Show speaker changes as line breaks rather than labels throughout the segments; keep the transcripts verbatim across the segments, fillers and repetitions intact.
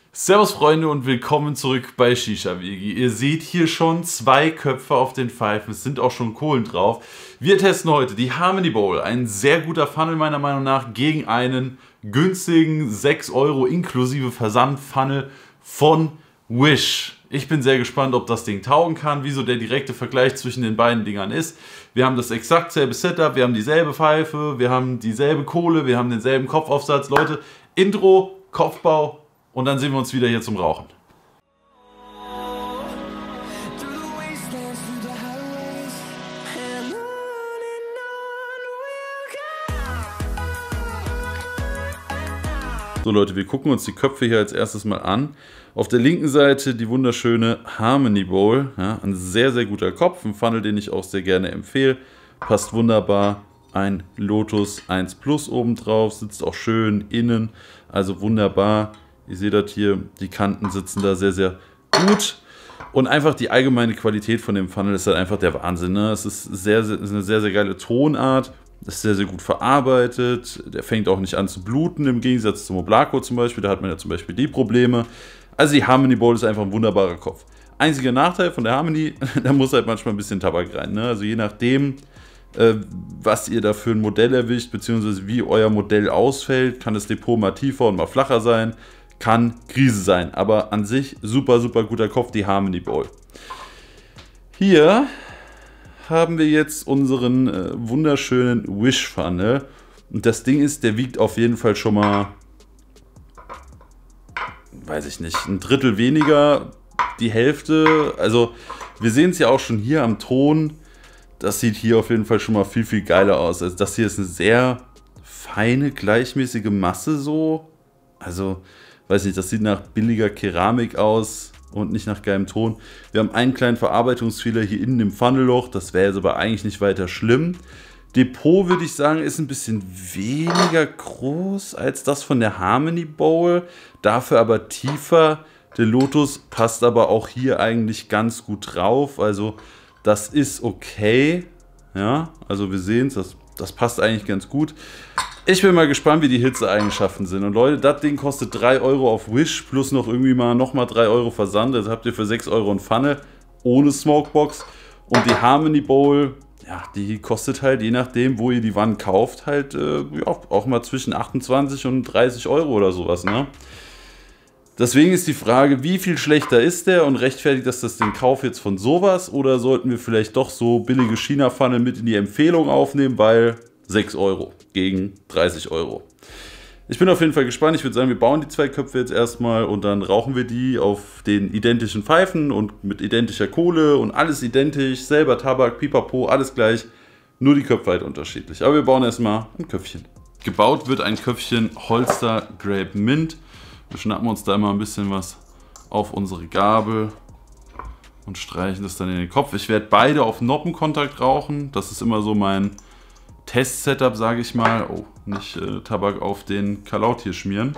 Servus Freunde und willkommen zurück bei Shisha Vegi. Ihr seht hier schon zwei Köpfe auf den Pfeifen, es sind auch schon Kohlen drauf. Wir testen heute die Harmony Bowl, ein sehr guter Funnel meiner Meinung nach, gegen einen günstigen sechs Euro inklusive Versand-Funnel von Wish. Ich bin sehr gespannt, ob das Ding taugen kann, wieso der direkte Vergleich zwischen den beiden Dingern ist. Wir haben das exakt selbe Setup, wir haben dieselbe Pfeife, wir haben dieselbe Kohle, wir haben denselben Kopfaufsatz. Leute, Intro, Kopfbau. Und dann sehen wir uns wieder hier zum Rauchen. So Leute, wir gucken uns die Köpfe hier als erstes mal an. Auf der linken Seite die wunderschöne Harmony Bowl. Ja, ein sehr, sehr guter Kopf, ein Funnel, den ich auch sehr gerne empfehle. Passt wunderbar. Ein Lotus eins Plus oben drauf, sitzt auch schön innen, also wunderbar. Ihr seht das hier, die Kanten sitzen da sehr, sehr gut. Und einfach die allgemeine Qualität von dem Funnel ist halt einfach der Wahnsinn. Ne? Es ist, sehr, sehr, ist eine sehr, sehr geile Tonart. Das ist sehr, sehr gut verarbeitet. Der fängt auch nicht an zu bluten, im Gegensatz zum Oblako zum Beispiel. Da hat man ja zum Beispiel die Probleme. Also die Harmony Bowl ist einfach ein wunderbarer Kopf. Einziger Nachteil von der Harmony, da muss halt manchmal ein bisschen Tabak rein. Ne? Also je nachdem, äh, was ihr da für ein Modell erwischt, beziehungsweise wie euer Modell ausfällt, kann das Depot mal tiefer und mal flacher sein. Kann Krise sein, aber an sich super, super guter Kopf, die Harmony Bowl. Hier haben wir jetzt unseren äh, wunderschönen Wish Funnel. Und das Ding ist, der wiegt auf jeden Fall schon mal, weiß ich nicht, ein Drittel weniger, die Hälfte. Also wir sehen es ja auch schon hier am Ton. Das sieht hier auf jeden Fall schon mal viel, viel geiler aus. Also das hier ist eine sehr feine, gleichmäßige Masse so. Also weiß nicht, das sieht nach billiger Keramik aus und nicht nach geilem Ton. Wir haben einen kleinen Verarbeitungsfehler hier innen im Funnelloch. Das wäre jetzt aber eigentlich nicht weiter schlimm. Depot, würde ich sagen, ist ein bisschen weniger groß als das von der Harmony Bowl. Dafür aber tiefer. Der Lotus passt aber auch hier eigentlich ganz gut drauf. Also das ist okay. Ja, also wir sehen es, das, das passt eigentlich ganz gut. Ich bin mal gespannt, wie die Hitzeeigenschaften sind. Und Leute, das Ding kostet drei Euro auf Wish plus noch irgendwie mal nochmal drei Euro Versand. Also habt ihr für sechs Euro ein Funnel ohne Smokebox. Und die Harmony Bowl, ja, die kostet halt, je nachdem, wo ihr die Wand kauft, halt äh, ja, auch mal zwischen achtundzwanzig und dreißig Euro oder sowas. Ne? Deswegen ist die Frage, wie viel schlechter ist der und rechtfertigt das das den Kauf jetzt von sowas? Oder sollten wir vielleicht doch so billige China-Funnel mit in die Empfehlung aufnehmen, weil sechs Euro gegen dreißig Euro. Ich bin auf jeden Fall gespannt. Ich würde sagen, wir bauen die zwei Köpfe jetzt erstmal und dann rauchen wir die auf den identischen Pfeifen und mit identischer Kohle und alles identisch, selber Tabak, Pipapo, alles gleich, nur die Köpfe halt unterschiedlich. Aber wir bauen erstmal ein Köpfchen. Gebaut wird ein Köpfchen Holster Grape Mint. Wir schnappen uns da immer ein bisschen was auf unsere Gabel und streichen das dann in den Kopf. Ich werde beide auf Noppenkontakt rauchen. Das ist immer so mein Test-Setup, sage ich mal. Oh, nicht äh, Tabak auf den Kalaut hier schmieren.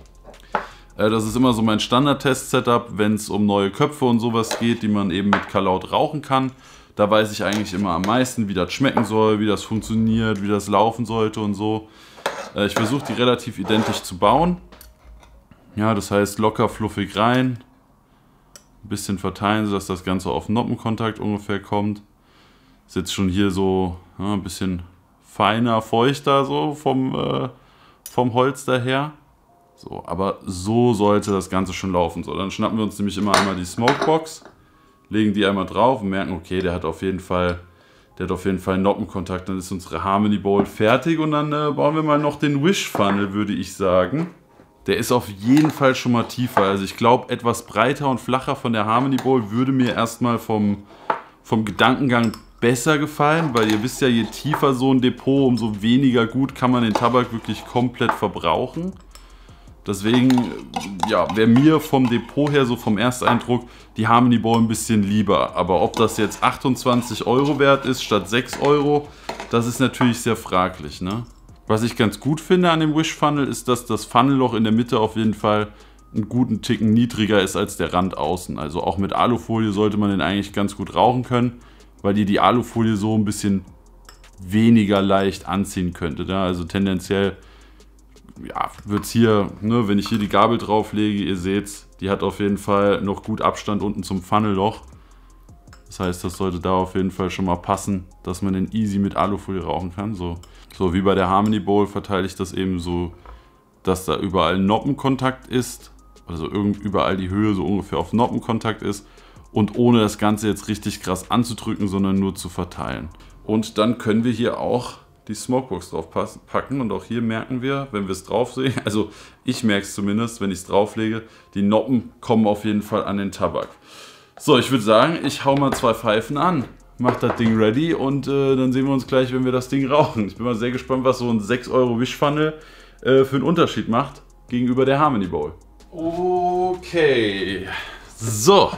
Äh, das ist immer so mein Standard-Test-Setup, wenn es um neue Köpfe und sowas geht, die man eben mit Kalaut rauchen kann. Da weiß ich eigentlich immer am meisten, wie das schmecken soll, wie das funktioniert, wie das laufen sollte und so. Äh, ich versuche die relativ identisch zu bauen. Ja, das heißt locker fluffig rein. Ein bisschen verteilen, sodass das Ganze auf Noppenkontakt ungefähr kommt. Ist jetzt schon hier so ja, ein bisschen feiner, feuchter so vom, äh, vom Holz daher. So, aber so sollte das Ganze schon laufen. So, dann schnappen wir uns nämlich immer einmal die Smokebox, legen die einmal drauf und merken, okay, der hat auf jeden Fall, der hat auf jeden Fall einen Noppenkontakt. Dann ist unsere Harmony Bowl fertig und dann äh, bauen wir mal noch den Wish Funnel, würde ich sagen. Der ist auf jeden Fall schon mal tiefer. Also ich glaube, etwas breiter und flacher von der Harmony Bowl würde mir erstmal vom, vom Gedankengang besser gefallen, weil ihr wisst ja, je tiefer so ein Depot, umso weniger gut kann man den Tabak wirklich komplett verbrauchen. Deswegen, ja, wäre mir vom Depot her, so vom Ersteindruck, die Harmony Bowl ein bisschen lieber. Aber ob das jetzt achtundzwanzig Euro wert ist statt sechs Euro, das ist natürlich sehr fraglich, ne? Was ich ganz gut finde an dem Wish Funnel ist, dass das Funnelloch in der Mitte auf jeden Fall einen guten Ticken niedriger ist als der Rand außen. Also auch mit Alufolie sollte man den eigentlich ganz gut rauchen können, weil die die Alufolie so ein bisschen weniger leicht anziehen könnte. Ne? Also tendenziell ja, wird es hier, ne, wenn ich hier die Gabel drauflege, ihr seht's, die hat auf jeden Fall noch gut Abstand unten zum Funnelloch. Das heißt, das sollte da auf jeden Fall schon mal passen, dass man den easy mit Alufolie rauchen kann. So, so wie bei der Harmony Bowl verteile ich das eben so, dass da überall Noppenkontakt ist. Also überall die Höhe so ungefähr auf Noppenkontakt ist. Und ohne das Ganze jetzt richtig krass anzudrücken, sondern nur zu verteilen. Und dann können wir hier auch die Smokebox drauf packen. Und auch hier merken wir, wenn wir es drauflegen, also ich merke es zumindest, wenn ich es drauflege, die Noppen kommen auf jeden Fall an den Tabak. So, ich würde sagen, ich hau mal zwei Pfeifen an, mach das Ding ready und äh, dann sehen wir uns gleich, wenn wir das Ding rauchen. Ich bin mal sehr gespannt, was so ein sechs Euro Wischpfanne äh, für einen Unterschied macht gegenüber der Harmony Bowl. Okay, so.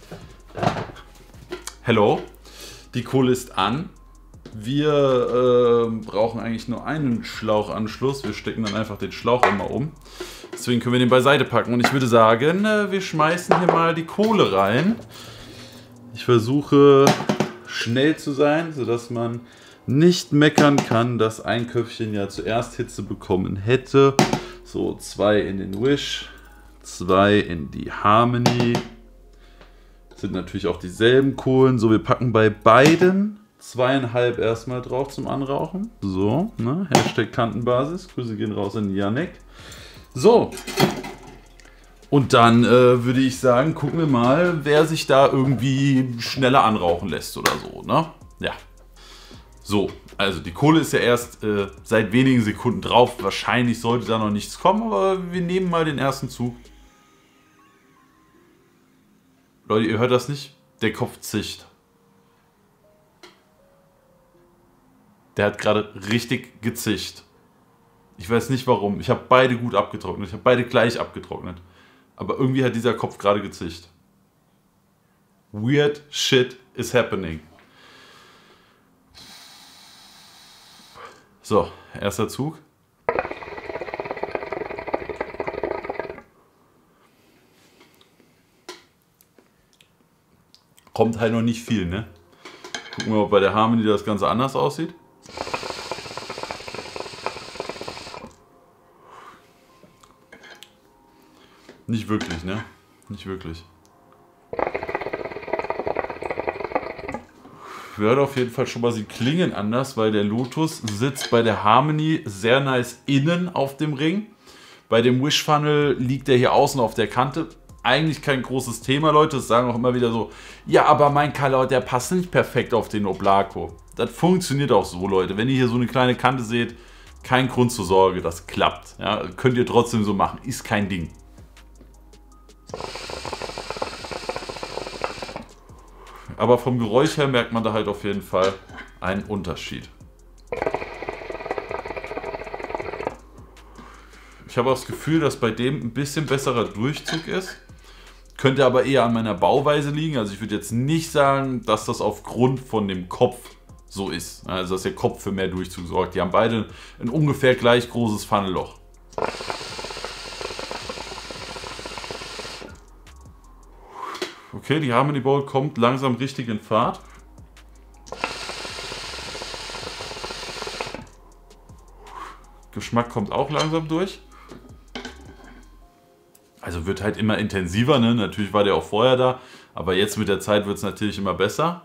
Hello, die Kohle ist an. Wir äh, brauchen eigentlich nur einen Schlauchanschluss. Wir stecken dann einfach den Schlauch immer um. Deswegen können wir den beiseite packen. Und ich würde sagen, wir schmeißen hier mal die Kohle rein. Ich versuche schnell zu sein, sodass man nicht meckern kann, dass ein Köpfchen ja zuerst Hitze bekommen hätte. So, zwei in den Wish, zwei in die Harmony. Das sind natürlich auch dieselben Kohlen. So, wir packen bei beiden zweieinhalb erstmal drauf zum Anrauchen. So, ne? Hashtag Kantenbasis. Grüße gehen raus an Janek. So, und dann äh, würde ich sagen, gucken wir mal, wer sich da irgendwie schneller anrauchen lässt oder so, ne? Ja. So, also die Kohle ist ja erst äh, seit wenigen Sekunden drauf. Wahrscheinlich sollte da noch nichts kommen, aber wir nehmen mal den ersten Zug. Leute, ihr hört das nicht? Der Kopf zischt. Der hat gerade richtig gezischt. Ich weiß nicht warum. Ich habe beide gut abgetrocknet. Ich habe beide gleich abgetrocknet. Aber irgendwie hat dieser Kopf gerade gezischt. Weird shit is happening. So, erster Zug. Kommt halt noch nicht viel, ne? Gucken wir mal, ob bei der Harmony das Ganze anders aussieht. Nicht wirklich, ne? Nicht wirklich. Wir hören auf jeden Fall schon mal, sie klingen anders, weil der Lotus sitzt bei der Harmony sehr nice innen auf dem Ring. Bei dem Wish Funnel liegt er hier außen auf der Kante. Eigentlich kein großes Thema, Leute. Das sagen auch immer wieder so, ja, aber mein Color, der passt nicht perfekt auf den Oblako. Das funktioniert auch so, Leute. Wenn ihr hier so eine kleine Kante seht, kein Grund zur Sorge, das klappt. Ja, könnt ihr trotzdem so machen, ist kein Ding. Aber vom Geräusch her merkt man da halt auf jeden Fall einen Unterschied. Ich habe auch das Gefühl, dass bei dem ein bisschen besserer Durchzug ist. Könnte aber eher an meiner Bauweise liegen. Also ich würde jetzt nicht sagen, dass das aufgrund von dem Kopf so ist. Also dass der Kopf für mehr Durchzug sorgt. Die haben beide ein ungefähr gleich großes Funnelloch. Okay, die Harmony Bowl kommt langsam richtig in Fahrt. Geschmack kommt auch langsam durch. Also wird halt immer intensiver, ne? Natürlich war der auch vorher da, aber jetzt mit der Zeit wird es natürlich immer besser.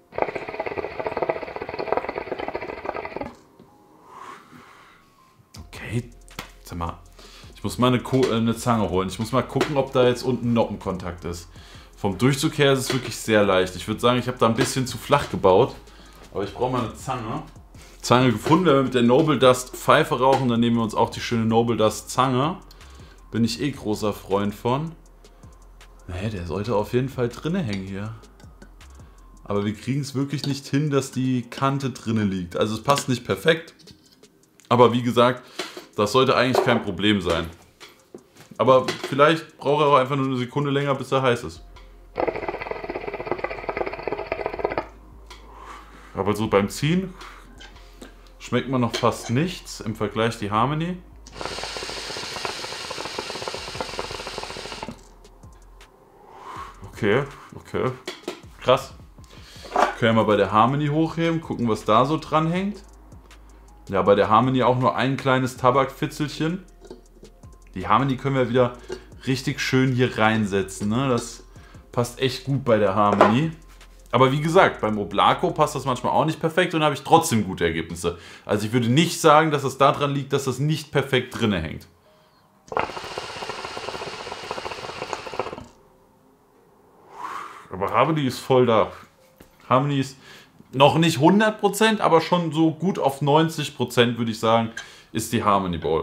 Okay, sag mal, ich muss mal eine, Ko eine Zange holen. Ich muss mal gucken, ob da jetzt unten Noppenkontakt ist. Vom Durchzug her ist es wirklich sehr leicht. Ich würde sagen, ich habe da ein bisschen zu flach gebaut, aber ich brauche mal eine Zange. Zange gefunden, wenn wir mit der Noble Dust Pfeife rauchen, dann nehmen wir uns auch die schöne Noble Dust Zange. Bin ich eh großer Freund von. Nee, der sollte auf jeden Fall drinne hängen hier. Aber wir kriegen es wirklich nicht hin, dass die Kante drinne liegt. Also es passt nicht perfekt. Aber wie gesagt, das sollte eigentlich kein Problem sein. Aber vielleicht braucht er auch einfach nur eine Sekunde länger, bis er heiß ist. Aber so beim Ziehen schmeckt man noch fast nichts im Vergleich die Harmony. Okay, okay. Krass. Können wir mal bei der Harmony hochheben, gucken, was da so dran hängt. Ja, bei der Harmony auch nur ein kleines Tabakfitzelchen. Die Harmony können wir wieder richtig schön hier reinsetzen. Ne? Das passt echt gut bei der Harmony. Aber wie gesagt, beim Oblako passt das manchmal auch nicht perfekt und habe ich trotzdem gute Ergebnisse. Also ich würde nicht sagen, dass es daran liegt, dass das nicht perfekt drinne hängt. Aber Harmony ist voll da. Harmony ist noch nicht hundert Prozent, aber schon so gut auf neunzig Prozent würde ich sagen, ist die Harmony Bowl.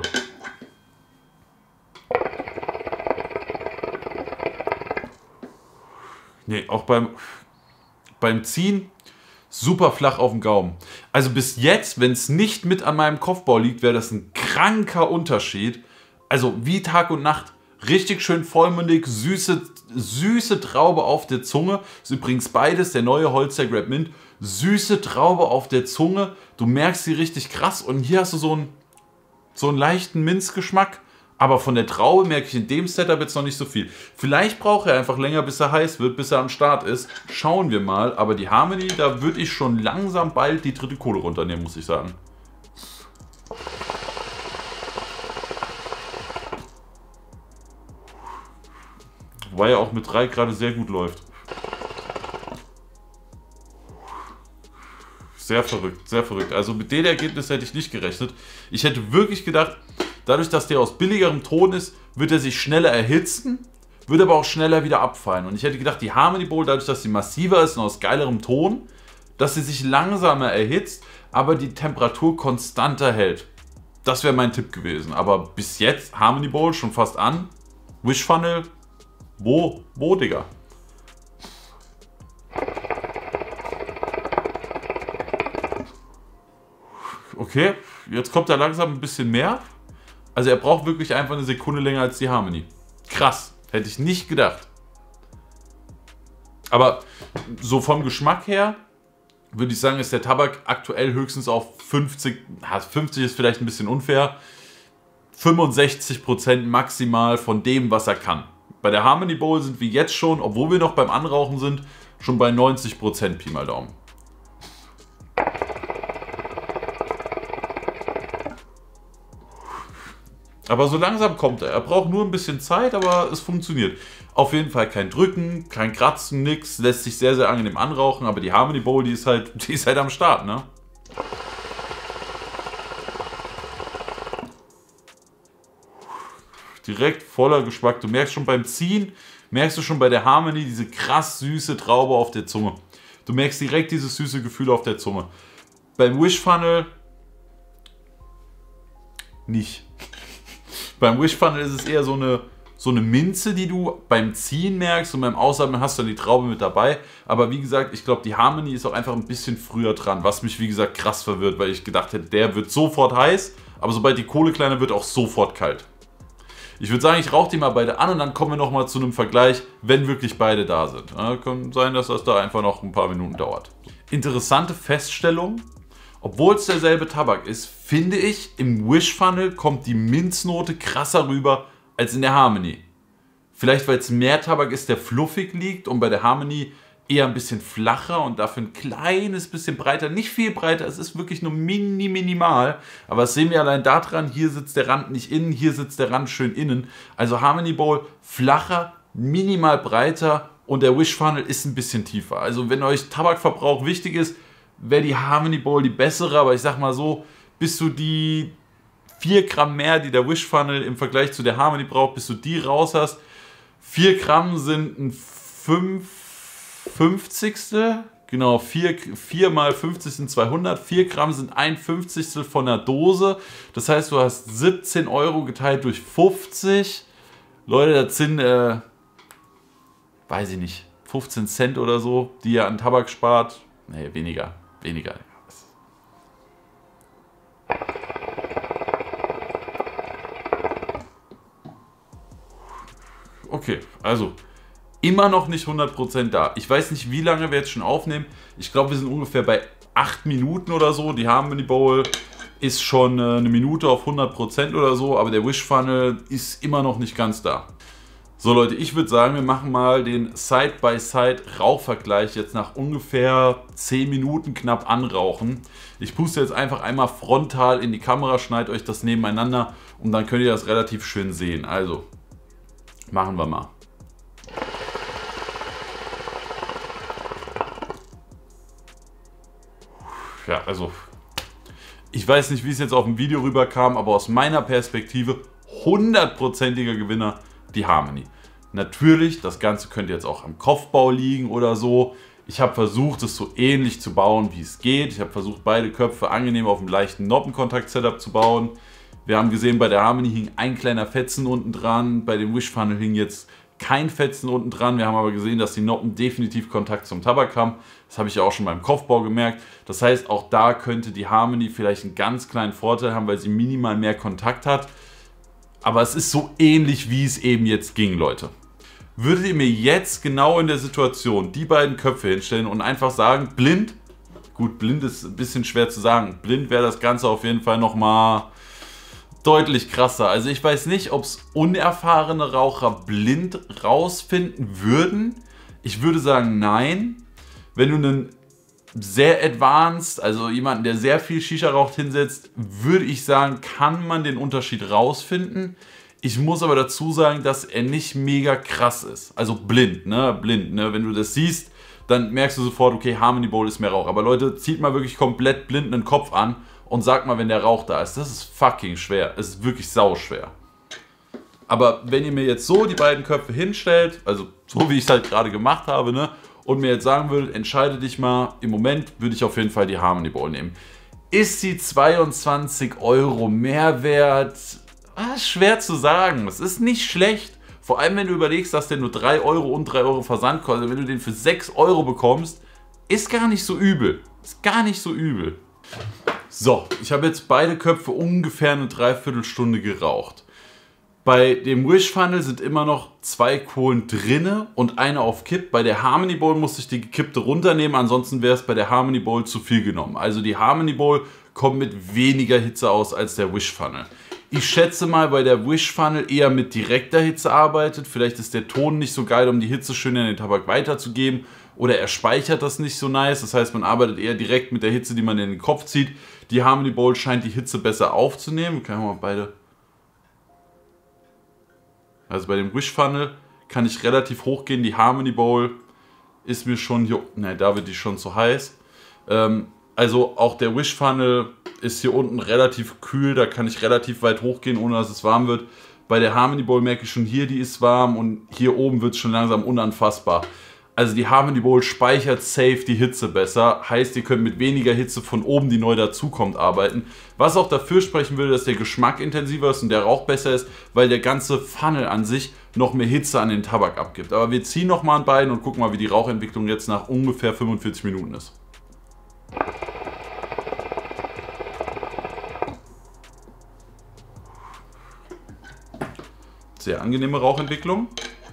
Ne, auch beim, beim Ziehen super flach auf dem Gaumen. Also bis jetzt, wenn es nicht mit an meinem Kopfbau liegt, wäre das ein kranker Unterschied. Also wie Tag und Nacht. Richtig schön vollmundig, süße, süße Traube auf der Zunge. Das ist übrigens beides, der neue Holster Grab Mint. Süße Traube auf der Zunge. Du merkst sie richtig krass. Und hier hast du so einen, so einen leichten Minzgeschmack. Aber von der Traube merke ich in dem Setup jetzt noch nicht so viel. Vielleicht braucht er einfach länger, bis er heiß wird, bis er am Start ist. Schauen wir mal. Aber die Harmony, da würde ich schon langsam bald die dritte Kohle runternehmen, muss ich sagen. Wobei er auch mit drei gerade sehr gut läuft. Sehr verrückt, sehr verrückt. Also mit dem Ergebnis hätte ich nicht gerechnet. Ich hätte wirklich gedacht, dadurch, dass der aus billigerem Ton ist, wird er sich schneller erhitzen, wird aber auch schneller wieder abfallen. Und ich hätte gedacht, die Harmony Bowl, dadurch, dass sie massiver ist und aus geilerem Ton, dass sie sich langsamer erhitzt, aber die Temperatur konstanter hält. Das wäre mein Tipp gewesen. Aber bis jetzt Harmony Bowl schon fast an. Wish Funnel. Wo? Wo, Digga? Okay, jetzt kommt er langsam ein bisschen mehr. Also er braucht wirklich einfach eine Sekunde länger als die Harmony. Krass, hätte ich nicht gedacht. Aber so vom Geschmack her würde ich sagen, ist der Tabak aktuell höchstens auf fünfzig, fünfzig ist vielleicht ein bisschen unfair, fünfundsechzig Prozent maximal von dem, was er kann. Bei der Harmony Bowl sind wir jetzt schon, obwohl wir noch beim Anrauchen sind, schon bei neunzig Prozent Pi mal Daumen. Aber so langsam kommt er. Er braucht nur ein bisschen Zeit, aber es funktioniert. Auf jeden Fall kein Drücken, kein Kratzen, nix. Lässt sich sehr, sehr angenehm anrauchen. Aber die Harmony Bowl, die ist halt, die ist halt am Start, ne? Direkt voller Geschmack. Du merkst schon beim Ziehen, merkst du schon bei der Harmony diese krass süße Traube auf der Zunge. Du merkst direkt dieses süße Gefühl auf der Zunge. Beim Wish Funnel nicht. Beim Wish Funnel ist es eher so eine, so eine Minze, die du beim Ziehen merkst und beim Ausatmen hast du dann die Traube mit dabei. Aber wie gesagt, ich glaube, die Harmony ist auch einfach ein bisschen früher dran, was mich wie gesagt krass verwirrt, weil ich gedacht hätte, der wird sofort heiß, aber sobald die Kohle kleiner wird, auch sofort kalt. Ich würde sagen, ich rauche die mal beide an und dann kommen wir nochmal zu einem Vergleich, wenn wirklich beide da sind. Ja, kann sein, dass das da einfach noch ein paar Minuten dauert. Interessante Feststellung. Obwohl es derselbe Tabak ist, finde ich, im Wish Funnel kommt die Minznote krasser rüber als in der Harmony. Vielleicht, weil es mehr Tabak ist, der fluffig liegt und bei der Harmony eher ein bisschen flacher und dafür ein kleines bisschen breiter. Nicht viel breiter, es ist wirklich nur mini, minimal. Aber das sehen wir allein daran, hier sitzt der Rand nicht innen, hier sitzt der Rand schön innen. Also Harmony Bowl flacher, minimal breiter und der Wish Funnel ist ein bisschen tiefer. Also wenn euch Tabakverbrauch wichtig ist, wäre die Harmony Bowl die bessere, aber ich sag mal so, bis du die vier Gramm mehr, die der Wish Funnel im Vergleich zu der Harmony braucht, bis du die raus hast. vier Gramm sind ein fünfzigstel, genau, vier mal fünfzig sind zweihundert, vier Gramm sind ein Fünfzigstel von der Dose. Das heißt, du hast siebzehn Euro geteilt durch fünfzig. Leute, das sind, äh, weiß ich nicht, fünfzehn Cent oder so, die ihr an Tabak spart. Nee, weniger. Weniger. Okay, also immer noch nicht hundert Prozent da. Ich weiß nicht, wie lange wir jetzt schon aufnehmen. Ich glaube, wir sind ungefähr bei acht Minuten oder so. Die Harmony Bowl ist schon eine Minute auf hundert Prozent oder so, aber der Wish Funnel ist immer noch nicht ganz da. So Leute, ich würde sagen, wir machen mal den Side-by-Side-Rauchvergleich jetzt nach ungefähr zehn Minuten knapp anrauchen. Ich puste jetzt einfach einmal frontal in die Kamera, schneide euch das nebeneinander und dann könnt ihr das relativ schön sehen. Also, machen wir mal. Ja, also, ich weiß nicht, wie es jetzt auf dem Video rüberkam, aber aus meiner Perspektive hundertprozentiger Gewinner die Harmony. Natürlich, das Ganze könnte jetzt auch am Kopfbau liegen oder so. Ich habe versucht, es so ähnlich zu bauen, wie es geht. Ich habe versucht, beide Köpfe angenehm auf einem leichten Noppenkontakt-Setup zu bauen. Wir haben gesehen, bei der Harmony hing ein kleiner Fetzen unten dran. Bei dem Wish Funnel hing jetzt kein Fetzen unten dran. Wir haben aber gesehen, dass die Noppen definitiv Kontakt zum Tabak haben. Das habe ich ja auch schon beim Kopfbau gemerkt. Das heißt, auch da könnte die Harmony vielleicht einen ganz kleinen Vorteil haben, weil sie minimal mehr Kontakt hat. Aber es ist so ähnlich, wie es eben jetzt ging, Leute. Würdet ihr mir jetzt genau in der Situation die beiden Köpfe hinstellen und einfach sagen, blind, gut, blind ist ein bisschen schwer zu sagen, blind wäre das Ganze auf jeden Fall nochmal deutlich krasser. Also ich weiß nicht, ob es unerfahrene Raucher blind rausfinden würden. Ich würde sagen, nein. Wenn du einen sehr advanced, also jemanden, der sehr viel Shisha raucht, hinsetzt, würde ich sagen, kann man den Unterschied rausfinden. Ich muss aber dazu sagen, dass er nicht mega krass ist. Also blind, ne? Blind, ne? Wenn du das siehst, dann merkst du sofort, okay, Harmony Bowl ist mehr Rauch. Aber Leute, zieht mal wirklich komplett blind einen Kopf an und sagt mal, wenn der Rauch da ist. Das ist fucking schwer. Es ist wirklich sauschwer. Aber wenn ihr mir jetzt so die beiden Köpfe hinstellt, also so wie ich es halt gerade gemacht habe, ne? Und mir jetzt sagen würdet, entscheide dich mal, im Moment würde ich auf jeden Fall die Harmony Bowl nehmen. Ist sie zweiundzwanzig Euro mehr wert? Ah, schwer zu sagen. Es ist nicht schlecht. Vor allem, wenn du überlegst, dass der nur drei Euro und drei Euro Versand kostet. Wenn du den für sechs Euro bekommst, ist gar nicht so übel. Ist gar nicht so übel. So, ich habe jetzt beide Köpfe ungefähr eine Dreiviertelstunde geraucht. Bei dem Wish Funnel sind immer noch zwei Kohlen drinne und eine auf Kipp. Bei der Harmony Bowl musste ich die gekippte runternehmen, ansonsten wäre es bei der Harmony Bowl zu viel genommen. Also die Harmony Bowl kommt mit weniger Hitze aus als der Wish Funnel. Ich schätze mal, bei der Wish Funnel eher mit direkter Hitze arbeitet. Vielleicht ist der Ton nicht so geil, um die Hitze schön in den Tabak weiterzugeben. Oder er speichert das nicht so nice. Das heißt, man arbeitet eher direkt mit der Hitze, die man in den Kopf zieht. Die Harmony Bowl scheint die Hitze besser aufzunehmen. Können wir mal beide... Also bei dem Wish Funnel kann ich relativ hoch gehen. Die Harmony Bowl ist mir schon hier... Ne, da wird die schon zu heiß. Ähm, also auch der Wish Funnel ist hier unten relativ kühl. Da kann ich relativ weit hochgehen, ohne dass es warm wird. Bei der Harmony Bowl merke ich schon, hier die ist warm und hier oben wird es schon langsam unanfassbar. Also die Harmony Bowl speichert safe die Hitze besser. Heißt, ihr könnt mit weniger Hitze von oben, die neu dazukommt, arbeiten. Was auch dafür sprechen würde, dass der Geschmack intensiver ist und der Rauch besser ist, weil der ganze Funnel an sich noch mehr Hitze an den Tabak abgibt. Aber wir ziehen nochmal an beiden und gucken mal, wie die Rauchentwicklung jetzt nach ungefähr fünfundvierzig Minuten ist. Sehr angenehme Rauchentwicklung.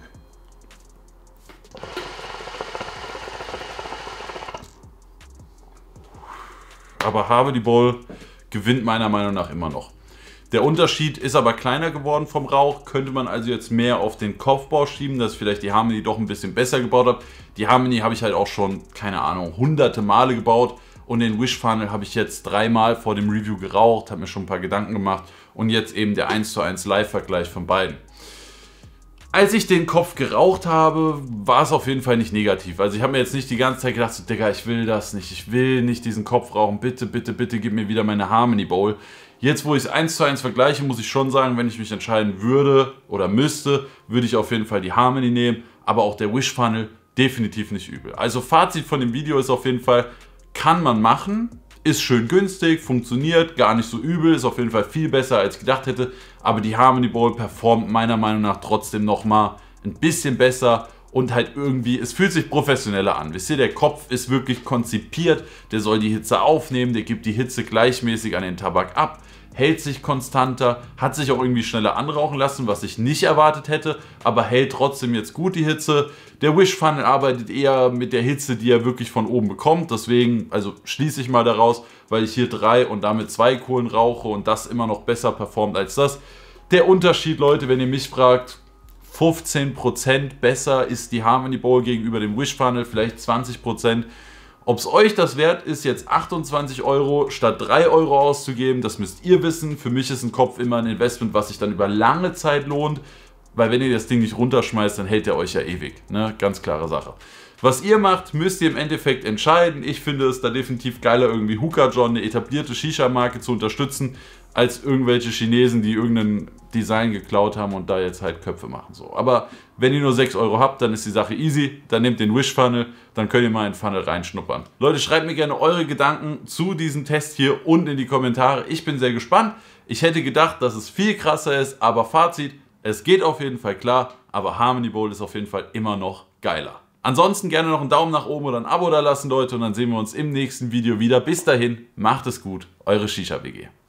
Aber Harmony Bowl gewinnt meiner Meinung nach immer noch. Der Unterschied ist aber kleiner geworden vom Rauch. Könnte man also jetzt mehr auf den Kopfbau schieben, dass vielleicht die Harmony doch ein bisschen besser gebaut hat. Die Harmony habe ich halt auch schon, keine Ahnung, hunderte Male gebaut. Und den Wish Funnel habe ich jetzt dreimal vor dem Review geraucht, habe mir schon ein paar Gedanken gemacht. Und jetzt eben der eins zu eins Live-Vergleich von beiden. Als ich den Kopf geraucht habe, war es auf jeden Fall nicht negativ. Also ich habe mir jetzt nicht die ganze Zeit gedacht, so, Digga, ich will das nicht, ich will nicht diesen Kopf rauchen, bitte, bitte, bitte gib mir wieder meine Harmony Bowl. Jetzt, wo ich es eins zu eins vergleiche, muss ich schon sagen, wenn ich mich entscheiden würde oder müsste, würde ich auf jeden Fall die Harmony nehmen, aber auch der Wish Funnel definitiv nicht übel. Also Fazit von dem Video ist auf jeden Fall, kann man machen. Ist schön günstig, funktioniert, gar nicht so übel, ist auf jeden Fall viel besser, als ich gedacht hätte. Aber die Harmony Bowl performt meiner Meinung nach trotzdem nochmal ein bisschen besser und halt irgendwie, es fühlt sich professioneller an. Wisst ihr, der Kopf ist wirklich konzipiert, der soll die Hitze aufnehmen, der gibt die Hitze gleichmäßig an den Tabak ab, hält sich konstanter, hat sich auch irgendwie schneller anrauchen lassen, was ich nicht erwartet hätte, aber hält trotzdem jetzt gut die Hitze. Der Wish Funnel arbeitet eher mit der Hitze, die er wirklich von oben bekommt, deswegen, also schließe ich mal daraus, weil ich hier drei und damit zwei Kohlen rauche und das immer noch besser performt als das. Der Unterschied, Leute, wenn ihr mich fragt, fünfzehn Prozent besser ist die Harmony Bowl gegenüber dem Wish Funnel, vielleicht zwanzig Prozent. Ob es euch das wert ist, jetzt achtundzwanzig Euro statt drei Euro auszugeben, das müsst ihr wissen. Für mich ist ein Kopf immer ein Investment, was sich dann über lange Zeit lohnt, weil wenn ihr das Ding nicht runterschmeißt, dann hält er euch ja ewig. Ne? Ganz klare Sache. Was ihr macht, müsst ihr im Endeffekt entscheiden. Ich finde es da definitiv geiler, irgendwie Hookah John, eine etablierte Shisha-Marke, zu unterstützen, als irgendwelche Chinesen, die irgendein Design geklaut haben und da jetzt halt Köpfe machen. So. Aber wenn ihr nur sechs Euro habt, dann ist die Sache easy. Dann nehmt den Wish-Funnel, dann könnt ihr mal in den Funnel reinschnuppern. Leute, schreibt mir gerne eure Gedanken zu diesem Test hier unten in die Kommentare. Ich bin sehr gespannt. Ich hätte gedacht, dass es viel krasser ist, aber Fazit, es geht auf jeden Fall klar, aber Harmony Bowl ist auf jeden Fall immer noch geiler. Ansonsten gerne noch einen Daumen nach oben oder ein Abo da lassen, Leute, und dann sehen wir uns im nächsten Video wieder. Bis dahin, macht es gut, eure Shisha W G.